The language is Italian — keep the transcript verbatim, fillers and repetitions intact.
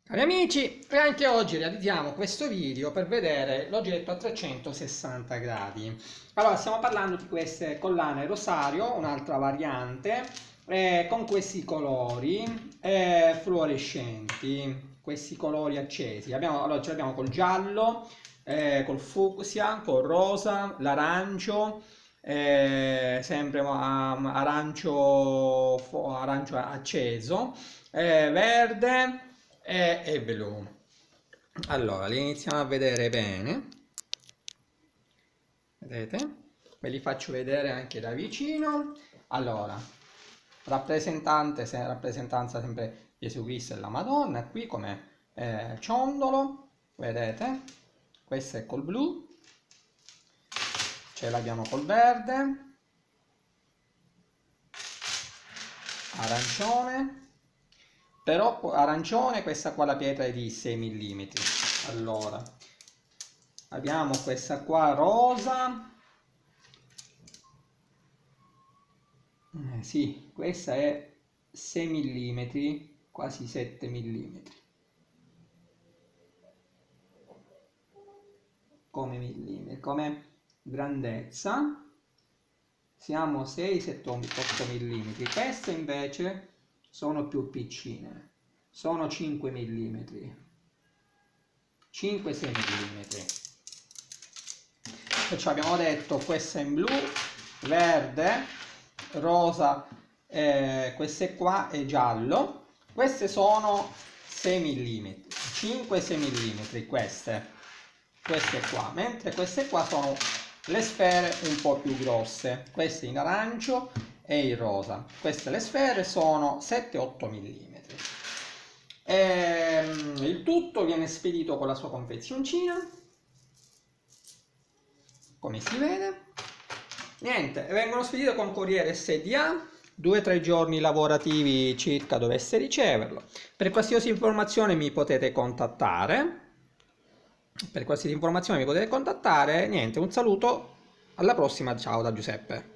Cari amici, e anche oggi realizziamo questo video per vedere l'oggetto a trecentosessanta gradi. Allora, stiamo parlando di queste collane rosario, un'altra variante, eh, con questi colori eh, fluorescenti, questi colori accesi. Abbiamo, allora, ce l'abbiamo col giallo, eh, col fucsia, col rosa, l'arancio, eh, sempre um, arancio, arancio acceso, eh, verde e, e blu. Allora li iniziamo a vedere bene, vedete? Ve li faccio vedere anche da vicino. Allora, rappresentante, se, rappresentanza sempre Gesù Cristo e la Madonna, qui come eh, ciondolo, vedete? Questo è col blu, ce l'abbiamo col verde, arancione. Però arancione, questa qua la pietra è di sei millimetri. Allora, abbiamo questa qua rosa. Eh, sì, questa è sei millimetri, quasi sette millimetri. Come millimetri, come grandezza. Siamo sei sette otto millimetri. Queste invece sono più piccine, sono cinque millimetri, cinque sei millimetri. Perciò abbiamo detto questa in blu, verde, rosa, eh, queste qua è giallo. Queste sono sei millimetri, cinque sei millimetri queste, queste qua, mentre queste qua sono le sfere un po' più grosse, queste in arancio e il rosa. Queste le sfere sono sette otto millimetri. Ehm, il tutto viene spedito con la sua confezioncina, come si vede. Niente, vengono spedite con corriere S D A, due tre giorni lavorativi circa dovesse riceverlo. Per qualsiasi informazione mi potete contattare. Per qualsiasi informazione mi potete contattare. Niente, un saluto, alla prossima, ciao da Giuseppe.